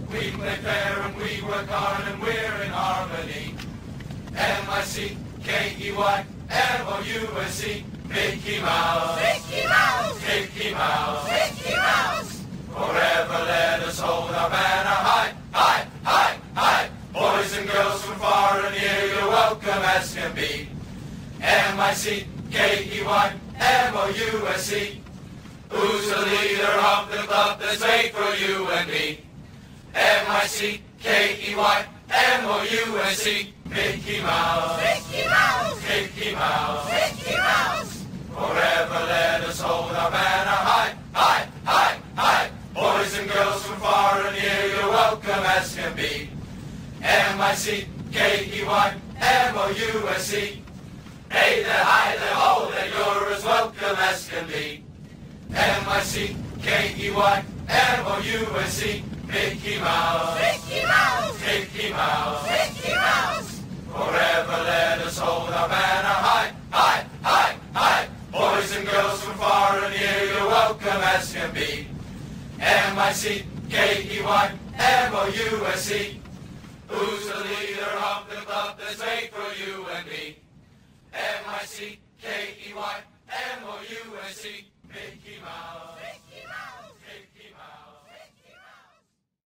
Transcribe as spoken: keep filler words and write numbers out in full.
We play fair and we work hard and we're in harmony. M I C K E Y M O U S E, Mickey Mouse. Mickey Mouse. Mickey Mouse. Mickey Mouse. Forever let us hold our banner high, high, high, high. Boys and girls from far and near, you're welcome as can be. M I C K E Y M O U S E. Who's the leader of the club that's made for you and me? M I C K E Y M O U S E, Mickey Mouse. Mickey Mouse. Mickey Mouse. Mickey Mouse. Forever let us hold our banner high, high, high, high. Boys and girls from far and near, you're welcome as can be. M I C K E Y M O U S E. Hey there, hi there, ho there, you're as welcome as can be. M I C K E Y M O U S E, Mickey Mouse. Mickey Mouse. Mickey Mouse. Mickey Mouse. Forever let us hold our banner high, high, high, high. Boys and girls from far and near, you're welcome as can be. M I C K E Y M O U S E. Who's the leader of the club that's made for you and me? M I C K E Y M O U S E, Mickey Mouse.